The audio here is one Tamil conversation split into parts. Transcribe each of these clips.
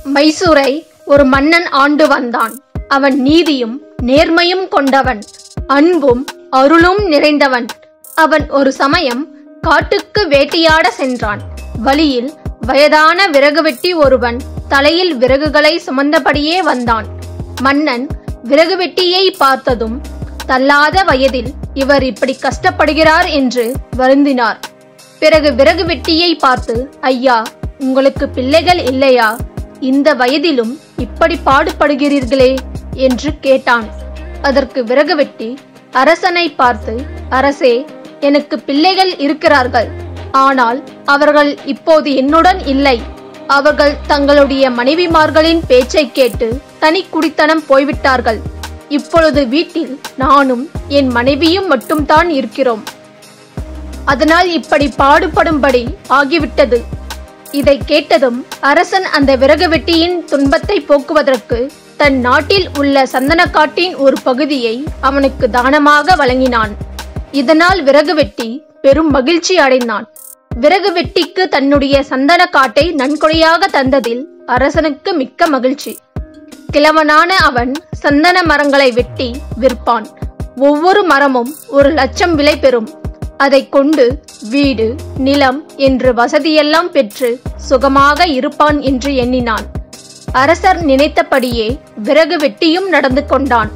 மைசூரை ஒரு மன்னன் ஆண்டு வந்தான். அவன் நீதியும் நேர்மையும் கொண்டவன், அன்பும் அருளும் நிறைந்தவன். அவன் ஒரு சமயம் காட்டுக்கு வேட்டையாட சென்றான். வழியில் வயதான விறகு வெட்டி ஒருவன் தலையில் விறகுகளை சுமந்தபடியே வந்தான். மன்னன் விறகு வெட்டியை பார்த்ததும் தள்ளாத வயதில் இவர் இப்படி கஷ்டப்படுகிறார் என்று வருந்தினார். பிறகு விறகு வெட்டியை பார்த்து, ஐயா, உங்களுக்கு பிள்ளைகள் இல்லையா? இந்த வயதிலும் இப்படி பாடுபடுகிறீர்களே என்று கேட்டான். அதற்கு விறகு வெட்டி அரசனை பார்த்து, அரசே, எனக்கு பிள்ளைகள் இருக்கிறார்கள். ஆனால் அவர்கள் இப்போது என்னுடன் இல்லை. அவர்கள் தங்களுடைய மனைவிமார்களின் பேச்சை கேட்டு தனி குடித்தனம் போய்விட்டார்கள். இப்பொழுது வீட்டில் நானும் என் மனைவியும் மட்டும்தான் இருக்கிறோம். அதனால் இப்படி பாடுபடும்படி ஆகிவிட்டது. இதை கேட்டதும் அரசன் அந்த விறகு வெட்டியின் துன்பத்தை போக்குவதற்கு தன் நாட்டில் உள்ள சந்தனக்காட்டின் ஒரு பகுதியை அவனுக்கு தானமாக வழங்கினான். இதனால் விறகு வெட்டி பெரும் மகிழ்ச்சி அடைந்தான். விறகு வெட்டிக்கு தன்னுடைய சந்தனக்காட்டை நன்கொடையாக தந்ததில் அரசனுக்கு மிக்க மகிழ்ச்சி. கிழவனான அவன் சந்தன மரங்களை வெட்டி விற்பான். ஒவ்வொரு மரமும் 1,00,000 விலை பெறும். அதை கொண்டு வீடு, நிலம் என்று வசதியெல்லாம் பெற்று சுகமாக இருப்பான் என்று எண்ணினான். அரசர் நினைத்தபடியே விறகு வெட்டியும் நடந்து கொண்டான்.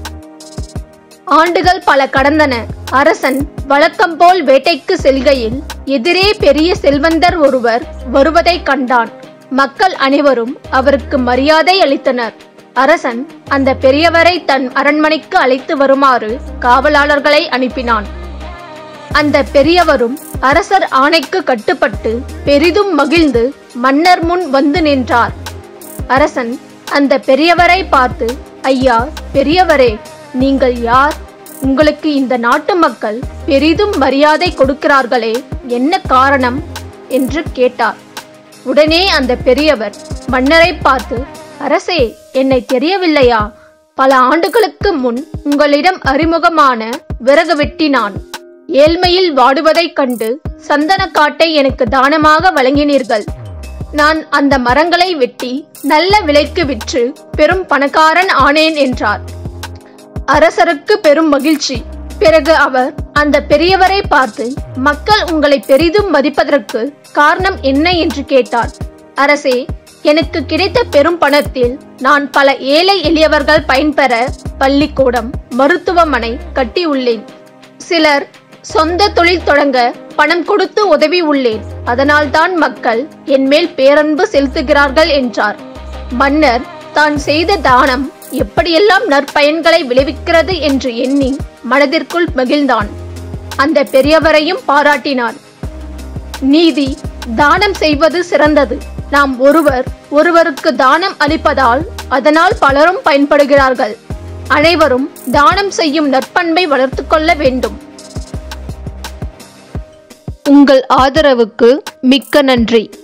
ஆண்டுகள் பல கடந்தன. அரசன் வழக்கம் போல் வேட்டைக்கு செல்கையில் எதிரே பெரிய செல்வந்தர் ஒருவர் வருவதை கண்டான். மக்கள் அனைவரும் அவருக்கு மரியாதை அளித்தனர். அரசன் அந்த பெரியவரை தன் அரண்மனைக்கு அழைத்து வருமாறு காவலாளர்களை அனுப்பினான். அந்த பெரியவரும் அரசர் ஆணைக்கு கட்டுப்பட்டு பெரிதும் மகிழ்ந்து மன்னர் முன் வந்து நின்றார். அரசன் அந்த பெரியவரை பார்த்து, ஐயா, பெரியவரே, நீங்கள் யார்? உங்களுக்கு இந்த நாட்டு மக்கள் பெரிதும் மரியாதை கொடுக்கிறார்களே, என்ன காரணம் என்று கேட்டார். உடனே அந்த பெரியவர் மன்னரை பார்த்து, அரசே, என்னை தெரியவில்லையா? பல ஆண்டுகளுக்கு முன் உங்களிடம் அறிமுகமான விறகு வெட்டி நான். ஏழ்மையில் வாடுவதைக் கண்டு சந்தனக்காட்டை எனக்கு தானமாக வழங்கினீர்கள். நான் அந்த மரங்களை வெட்டி நல்ல விலைக்கு விற்று பெரும் பணக்காரன் ஆனேன் என்றார். அரசருக்கு பெரும் மகிழ்ச்சி. பிறகு அவர் அந்த பெரியவரை பார்த்து, மக்கள் உங்களை பெரிதும் மதிப்பதற்கு காரணம் என்ன என்று கேட்டார். அரசே, எனக்கு கிடைத்த பெரும் பணத்தில் நான் பல ஏழை எளியவர்கள் பயன்பெற பள்ளிக்கூடம், மருத்துவமனை கட்டியுள்ளேன். சிலர் சொந்த தொழில் தொடங்க பணம் கொடுத்து உதவி உள்ளேன். அதனால்தான் மக்கள் என் மேல் பேரன்பு செலுத்துகிறார்கள் என்றார். மன்னர் தான் செய்த தானம் எப்படியெல்லாம் நற்பயன்களை விளைவிக்கிறது என்று எண்ணி மனதிற்குள் மகிழ்ந்தான். அந்த பெரியவரையும் பாராட்டினான். நீதி, தானம் செய்வது சிறந்தது. நாம் ஒருவருக்கு தானம் அளிப்பதால் அதனால் பலரும் பயன்படுகிறார்கள். அனைவரும் தானம் செய்யும் நற்பண்பை வளர்த்து கொள்ள வேண்டும். உங்கள் ஆதரவுக்கு மிக்க நன்றி.